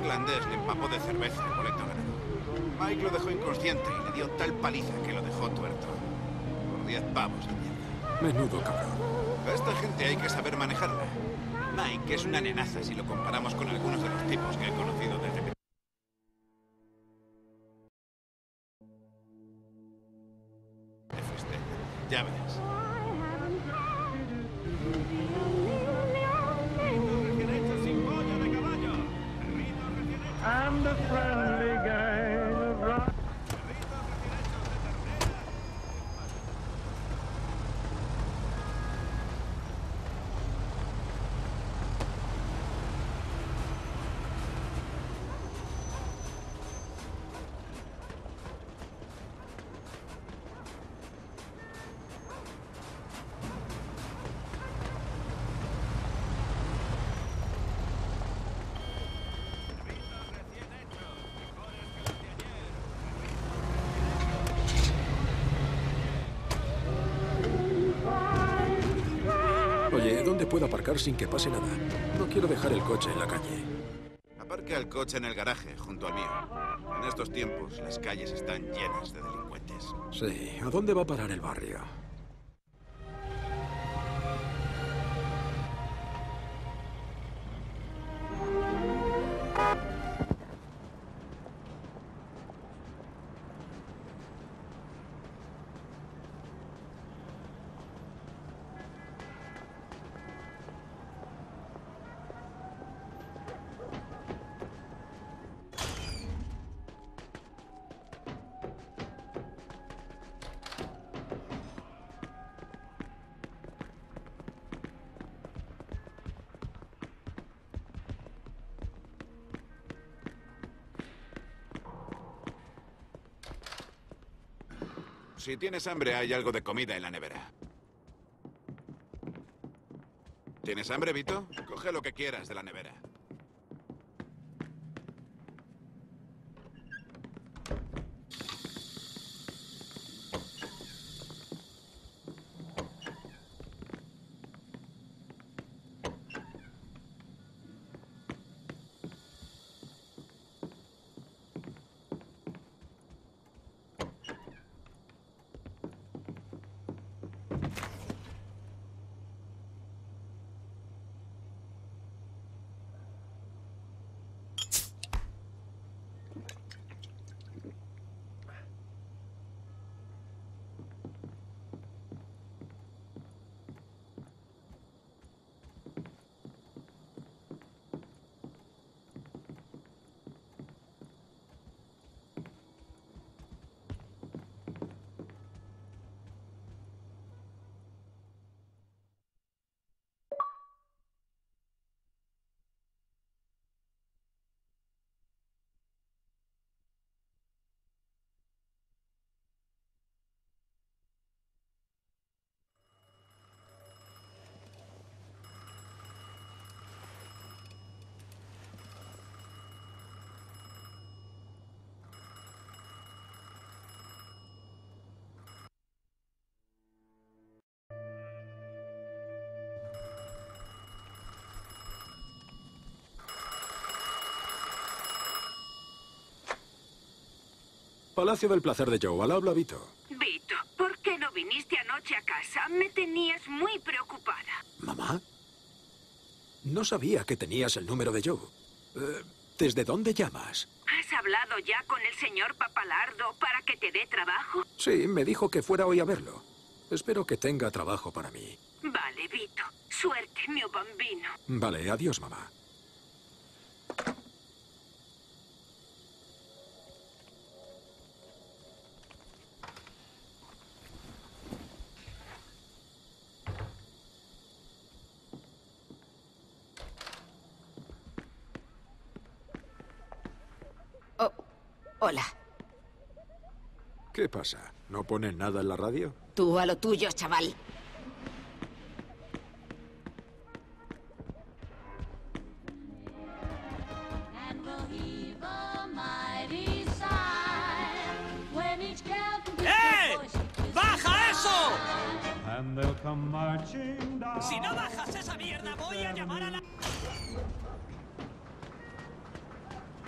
irlandés le empapó de cerveza el boleto ganado. Mike lo dejó inconsciente y le dio tal paliza que lo dejó tuerto. Por 10 pavos de mierda. Menudo cabrón. A esta gente hay que saber manejarla. Mike es una nenaza si lo comparamos con algunos de los tipos que he conocido desde que... Ya verás. I'm the friendly guy of rock. Oye, ¿dónde puedo aparcar sin que pase nada? No quiero dejar el coche en la calle. Aparca el coche en el garaje, junto al mío. En estos tiempos, las calles están llenas de delincuentes. Sí, ¿a dónde va a parar el barrio? Si tienes hambre, hay algo de comida en la nevera. ¿Tienes hambre, Vito? Coge lo que quieras de la nevera. Palacio del Placer de Joe. Al habla, Vito. Vito, ¿por qué no viniste anoche a casa? Me tenías muy preocupada. ¿Mamá? No sabía que tenías el número de Joe. ¿Desde dónde llamas? ¿Has hablado ya con el señor Papalardo para que te dé trabajo? Sí, me dijo que fuera hoy a verlo. Espero que tenga trabajo para mí. Vale, Vito. Suerte, mio bambino. Vale, adiós, mamá. Oh, hola. ¿Qué pasa? ¿No ponen nada en la radio? Tú a lo tuyo, chaval. ¡Eh! ¡Baja eso! And they'll come marching down. Si no bajas esa mierda, voy a llamar a la...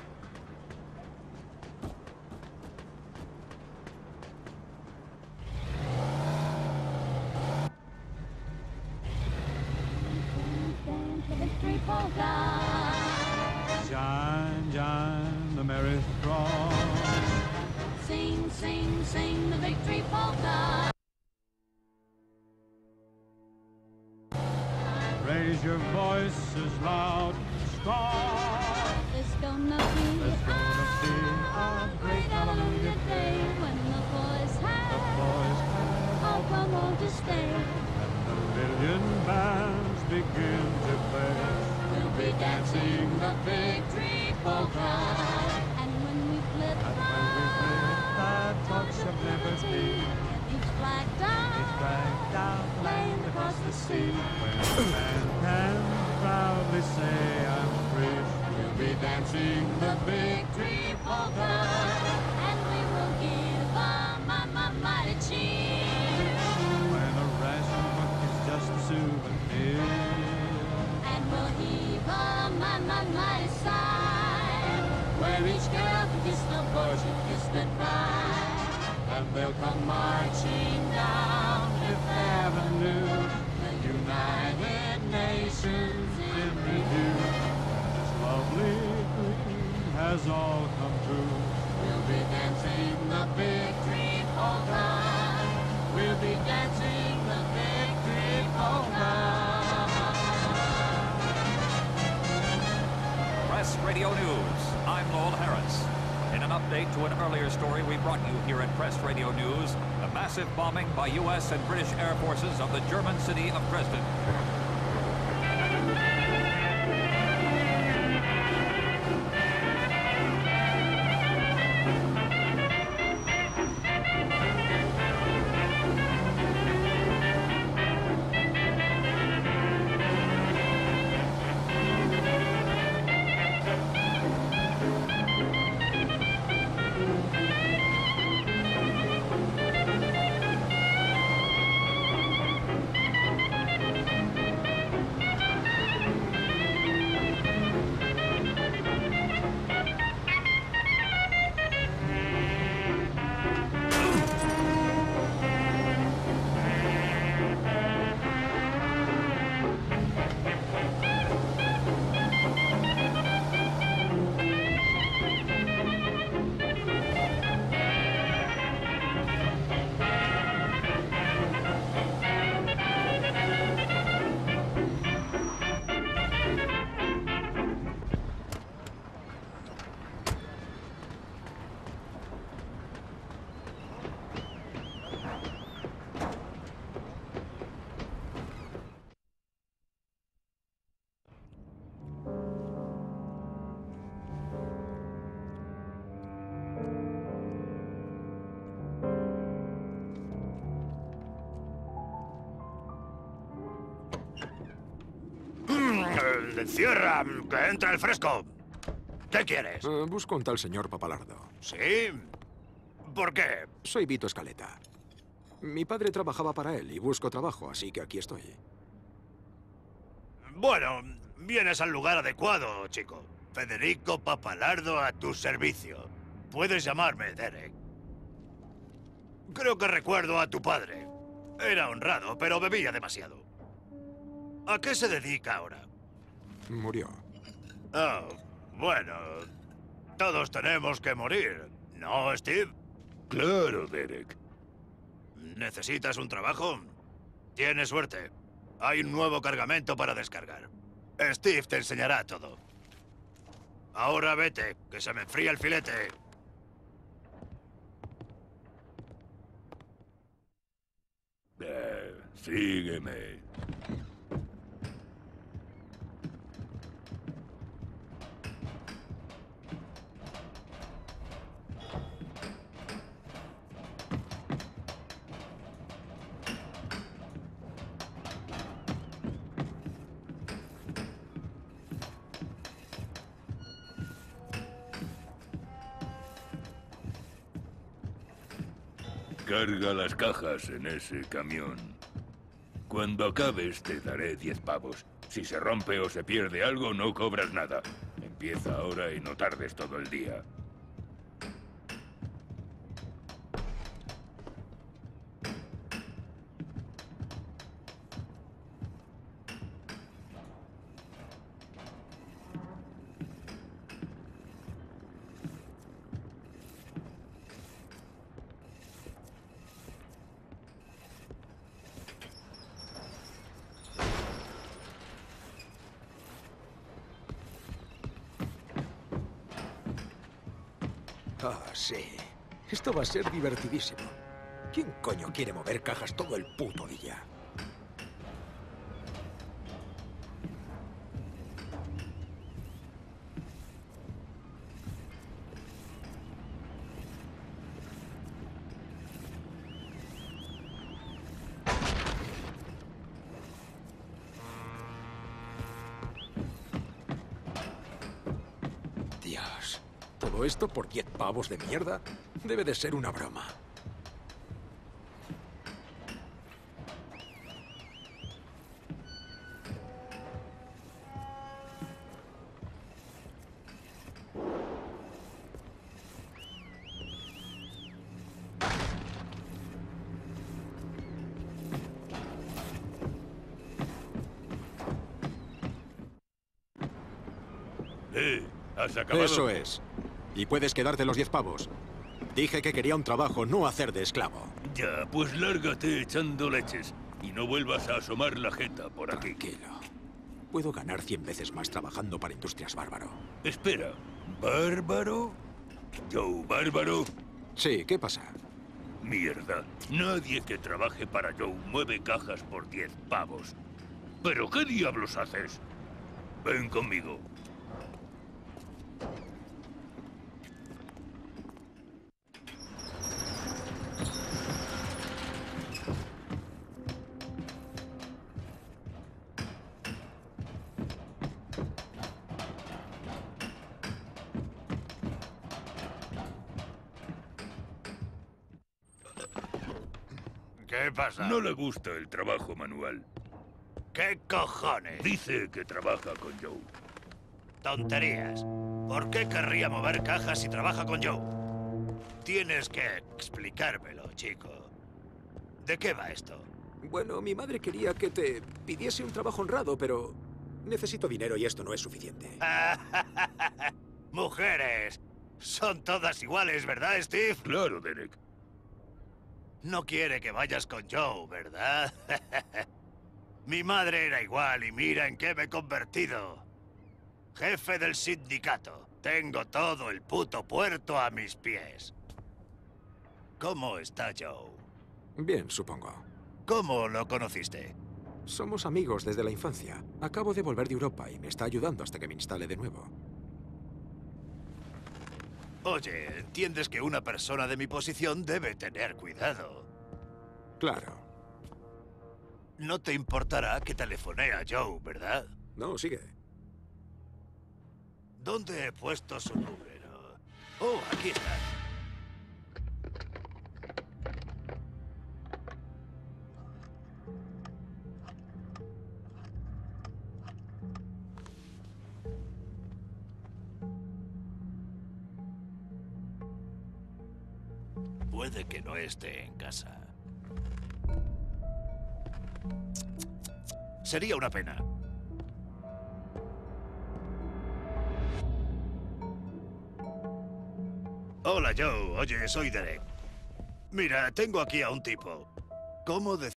your voice is loud and strong. There's gonna be a great hallelujah day when the boys have all come home to stay. And a million bands begin to play. We'll be dancing the victory polka. And when we flip that torch of liberty, each flag down, flying across the sea. when a man can proudly say I'm free, We'll be dancing the victory polka, and we will give a mighty cheer. when a ration book is just a souvenir. And we'll heave a mighty sigh, where each girl can kiss the boy she kissed goodbye. And they'll come marching down Fifth Avenue, the United Nations in review. This lovely dream has all come true. We'll be dancing the victory polka. We'll be dancing the victory polka. Press Radio News. I'm Lowell Harris. In an update to an earlier story we brought you here at Press Radio News, the massive bombing by U.S. and British air forces of the German city of Dresden. ¡Cierra! ¡Que entra el fresco! ¿Qué quieres? Busco un tal señor Papalardo. ¿Sí? ¿Por qué? Soy Vito Escaleta. Mi padre trabajaba para él y busco trabajo, así que aquí estoy. Bueno, vienes al lugar adecuado, chico. Federico Papalardo a tu servicio. Puedes llamarme Derek. Creo que recuerdo a tu padre. Era honrado, pero bebía demasiado. ¿A qué se dedica ahora? Murió. Oh, bueno. Todos tenemos que morir, ¿no, Steve? Claro, Derek. ¿Necesitas un trabajo? Tienes suerte. Hay un nuevo cargamento para descargar. Steve te enseñará todo. Ahora vete, que se me enfría el filete. Sígueme. Carga las cajas en ese camión. Cuando acabes te daré 10 pavos. Si se rompe o se pierde algo, no cobras nada. Empieza ahora y no tardes todo el día. Ah, sí. Esto va a ser divertidísimo. ¿Quién coño quiere mover cajas todo el puto día? Dios, ¿todo esto por 10 pavos de mierda? Debe de ser una broma. ¿Has acabado? Eso es. Y puedes quedarte los 10 pavos. Dije que quería un trabajo, no hacer de esclavo. Ya, pues lárgate echando leches. Y no vuelvas a asomar la jeta por aquí. Tranquilo. Puedo ganar 100 veces más trabajando para Industrias Bárbaro. Espera, ¿Bárbaro? ¿Joe Bárbaro? Sí, ¿qué pasa? Mierda. Nadie que trabaje para Joe mueve cajas por 10 pavos. ¿Pero qué diablos haces? Ven conmigo. ¿Qué pasa? No le gusta el trabajo manual. ¿Qué cojones? Dice que trabaja con Joe. Tonterías. ¿Por qué querría mover cajas si trabaja con Joe? Tienes que explicármelo, chico. ¿De qué va esto? Bueno, mi madre quería que te pidiese un trabajo honrado, pero necesito dinero y esto no es suficiente. Mujeres. Son todas iguales, ¿verdad, Steve? Claro, Derek. No quiere que vayas con Joe, ¿verdad? Mi madre era igual y mira en qué me he convertido. Jefe del sindicato. Tengo todo el puto puerto a mis pies. ¿Cómo está Joe? Bien, supongo. ¿Cómo lo conociste? Somos amigos desde la infancia. Acabo de volver de Europa y me está ayudando hasta que me instale de nuevo. Oye, entiendes que una persona de mi posición debe tener cuidado. Claro. No te importará que telefonee a Joe, ¿verdad? No, sigue. ¿Dónde he puesto su número? Oh, aquí está. Puede que no esté en casa. Sería una pena. Hola, Joe. Oye, soy Derek. Mira, tengo aquí a un tipo. ¿Cómo